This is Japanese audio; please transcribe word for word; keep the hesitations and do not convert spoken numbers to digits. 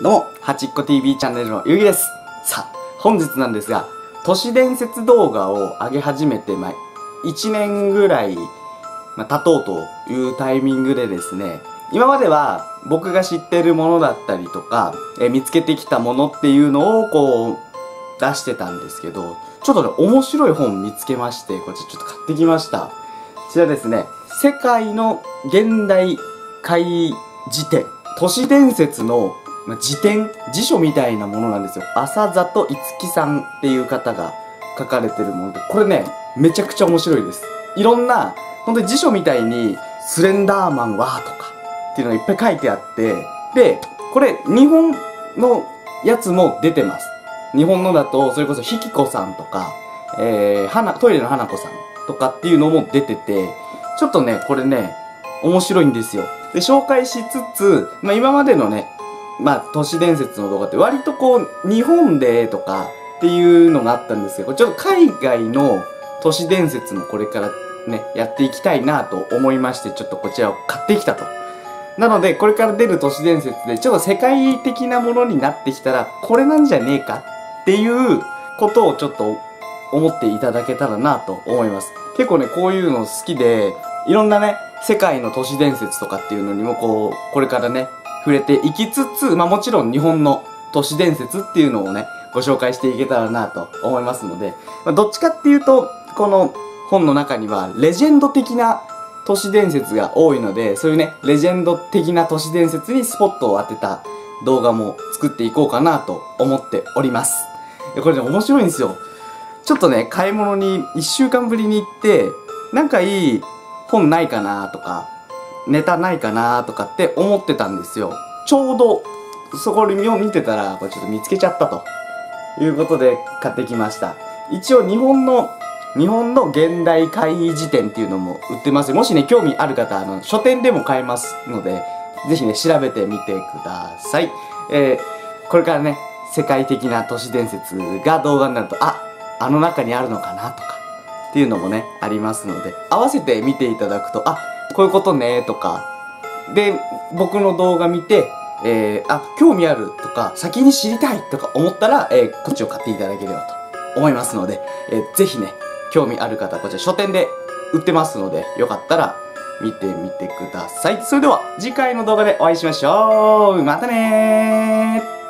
どうも、はちっこ ティーブイ チャンネルのゆうぎです。さあ、本日なんですが、都市伝説動画を上げ始めて、まあ、いちねんぐらい、まあ、経とうというタイミングでですね、今までは僕が知ってるものだったりとか、え見つけてきたものっていうのをこう、出してたんですけど、ちょっとね、面白い本見つけまして、こっちちょっと買ってきました。こちらですね、世界の現代怪辞典、都市伝説のまあ、辞典辞書みたいなものなんですよ。浅里いつきさんっていう方が書かれてるもので、これね、めちゃくちゃ面白いです。いろんな、本当に辞書みたいに、スレンダーマンはとかっていうのがいっぱい書いてあって、で、これ、日本のやつも出てます。日本のだと、それこそひきこさんとか、えー、花、トイレの花子さんとかっていうのも出てて、ちょっとね、これね、面白いんですよ。で、紹介しつつ、まあ今までのね、まあ、都市伝説の動画って割とこう、日本でとかっていうのがあったんですけど、ちょっと海外の都市伝説もこれからね、やっていきたいなと思いまして、ちょっとこちらを買ってきたと。なので、これから出る都市伝説で、ちょっと世界的なものになってきたら、これなんじゃねえかっていうことをちょっと思っていただけたらなと思います。結構ね、こういうの好きで、いろんなね、世界の都市伝説とかっていうのにもこう、これからね、触れていきつつ、まあもちろん日本の都市伝説っていうのをね、ご紹介していけたらなと思いますので、まあ、どっちかっていうと、この本の中にはレジェンド的な都市伝説が多いので、そういうね、レジェンド的な都市伝説にスポットを当てた動画も作っていこうかなと思っております。これね、面白いんですよ。ちょっとね、買い物にいっしゅうかんぶりに行って、なんかいい本ないかなとか、ネタないかなとかって思ってたんですよ。ちょうどそこを見てたらこれちょっと見つけちゃったということで買ってきました。一応日本の日本の現代怪辞典っていうのも売ってます。もしね興味ある方、あの書店でも買えますので、ぜひね調べてみてください。えー、これからね世界的な都市伝説が動画になると、あ、あの中にあるのかなとかっていうのもねありますので、合わせて見ていただくと、あ、こういうことねとかで、僕の動画見て、えー、あ、興味あるとか先に知りたいとか思ったら、えー、こっちを買っていただければと思いますので、えー、ぜひね興味ある方、こちら書店で売ってますので、よかったら見てみてください。それでは次回の動画でお会いしましょう。またねー。